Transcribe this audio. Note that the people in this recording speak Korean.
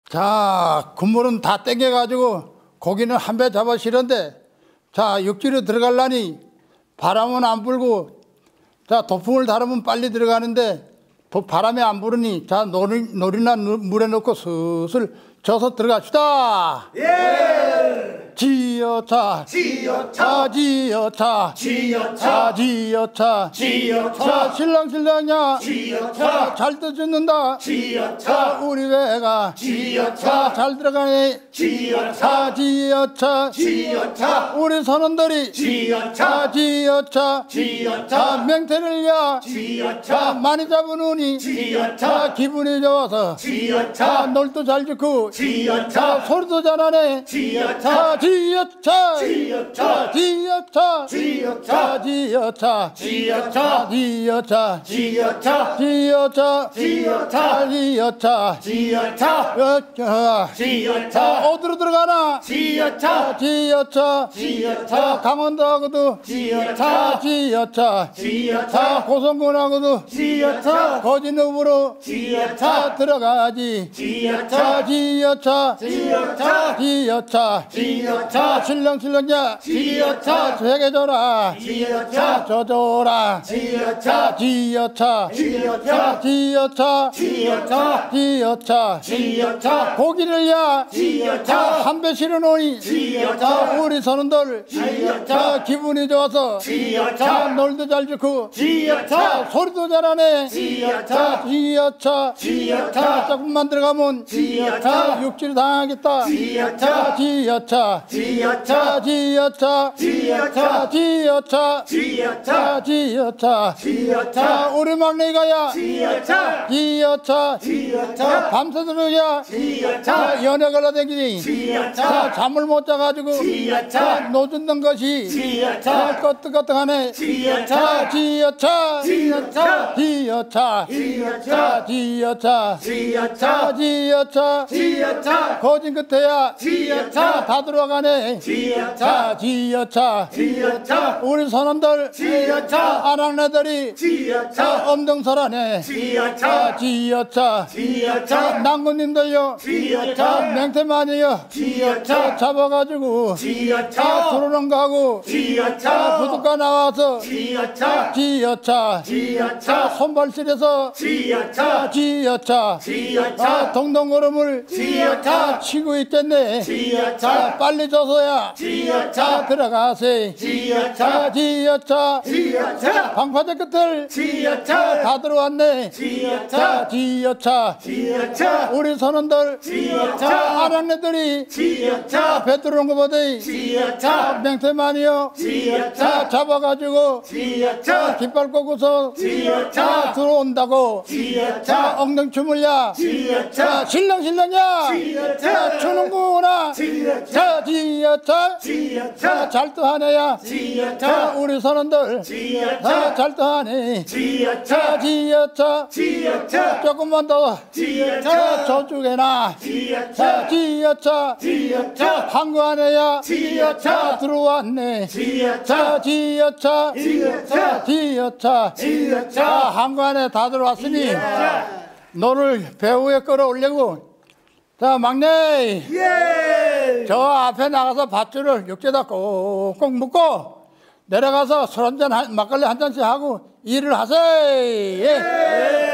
자, 국물은 다 땡겨가지고 고기는 한 배 잡아 실은데, 자, 육지로 들어가려니 바람은 안 불고, 자, 도풍을 달으면 빨리 들어가는데 바람이 안 부르니, 자, 놀이나 물에 넣고 슬슬 져서 들어갑시다. 예! 지어차 지어차 지어차 지어차 지어차 지어차 신랑이야 지어차 잘 듣는다. 지어차 우리 배가 지어차 잘 들어가네. 지어차 지어차 지어차 우리 선원들이 지어차 지어차 지어차 맹태를야 지어차 많이 잡으느니 지어차 기분이 좋아서 지어차 놀도 잘 듣고 지어차 소리도 잘하네. 지어차 지어차 지어차 지어차 지어차 지어차 지어차 지어차 지어차 지어차 지어차 지어차 지어차 지어차 어디로 들어가나? 지어차 지어차 지어차 강원도하고도 지어차 지어차 지어차 고성군하고도 지어차 거진읍으로 지어차 들어가지. 지어차 지어차 지어차 지어차 지어차 신랑야 지어차 세게 줘라. 지어차 줘줘라. 지어차 지어차 지어차 지어차 지어차 지어차 지어차 고기를야 지어차 한 배 실어놓으니 지어차 우리 선원들 지어차 기분이 좋아서 지어차 놀도 잘 듣고 지어차 소리도 잘하네. 지어차 지어차 지어차 조금만 들어가면 지어차 육지를 당하겠다. 지어차 지어차 지어차 지어차 지어차 지어차 지어차 지어차 지어차 우리 막내가야 지어차 지어차 지어차 밤새도록야 지어차 연애 걸러다니니 지어차 잠을 못 자가지고 지어차 노젓는 것이 지어차 끄떡끄떡하네. 지어차 지어차 지어차 지어차 지어차 지어차 지어차 지어차 지어차 거진 끝에야 지어차 다 들어가네. 지어차 지어차 지어차 우리 선원들 지어차 아랑네들이 지어차 엄동설하네. 지어차 지어차 지어차 낭군님들요 지어차 맹태만이요 지어차 잡아가지고 지어차 들어오는 거하고 지어차 부둣가 나와서 지어차 지어차 지어차 손발실에서 지어차 지어차 지어차 동동걸음을 지어차 치고 있겠네. 지어차 빨리 줘서야 지어차 들어가세. 지어차 지어차 지어차 방파제 끝을 지어차 다 들어왔네. 지어차 지어차 지어차 우리 선원들 지어차 아랑네들이 지어차 배 들어온 거보다 지어차 맹태만이요 지어차 잡아가지고 지어차 깃발 꽂고서 지어차 들어온다고. 지어차 엉덩춤을야 지어차 신랑이야 지어차 추는구나. 지어차 지어차 지어차 잘도하네야. 지어차 우리 선원들 지어차 잘도하네. 지어차 지어차 지어차 조금만 더 지어차 저쪽에나 지어차 지어차 지어차 한구하네야. 지어차 들어왔네. 지어차 지어차 지어차 지어차 지어차 한구안에 다 들어왔으니 너를 배후에 끌어올리고. 자, 막내 예! 저 앞에 나가서 밧줄을 육지에다 꼭꼭 묶고 내려가서 술 한잔 막걸리 한 잔씩 하고 일을 하세요. 예.